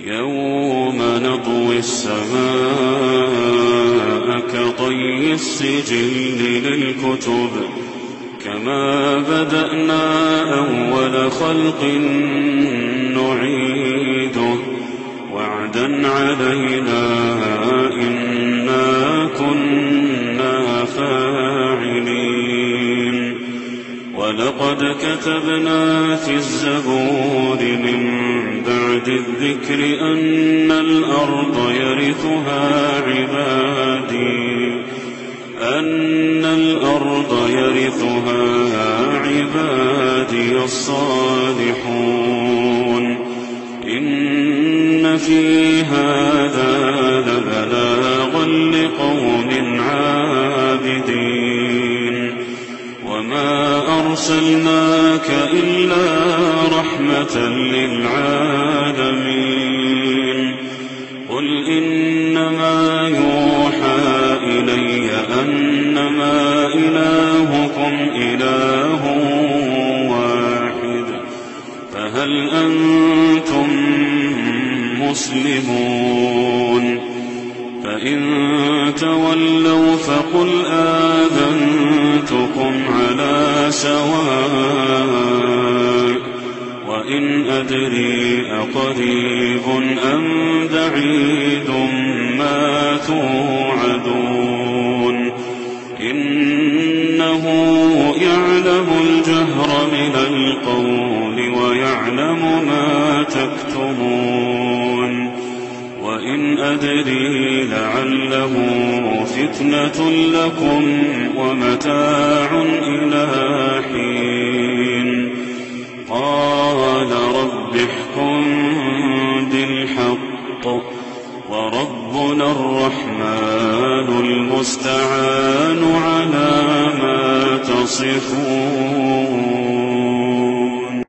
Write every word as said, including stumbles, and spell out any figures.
يوم نطوي السماء كطي السجل للكتب كما بدأنا أول خلق نعيده وعدا علينا إنا كنا فاعلين ولقد كتبنا في الزبور من بعد الذكر أن الأرض يرثها عبادي أن الأرض يرثها عبادي الصالحون إن في هذا لبلاغا لقوم عابدين وما أرسلناك إلا رحمة للعالمين قل إنما يوحى إلي أنما إلهكم إله واحد فهل أنتم مسلمون فإن تولوا فقل آذنتكم على سواء وإن أدري أقريب أم بعيد ما توعدون إنه يعلم الجهر من القول ويعلم ما تكتمون وإن أدري لعله فتنة لكم ومتاع إلى حين قال رب احكم بالحق وربنا الرحمن المستعان على ما تصفون.